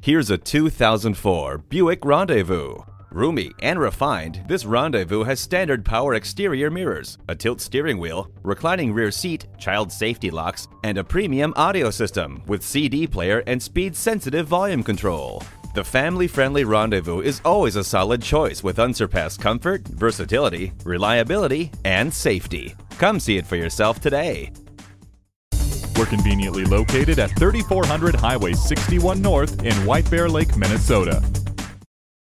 Here's a 2004 Buick Rendezvous. Roomy and refined, this Rendezvous has standard power exterior mirrors, a tilt steering wheel, reclining rear seat, child safety locks, and a premium audio system with CD player and speed-sensitive volume control. The family-friendly Rendezvous is always a solid choice with unsurpassed comfort, versatility, reliability, and safety. Come see it for yourself today. We're conveniently located at 3400 Highway 61 North in White Bear Lake, Minnesota.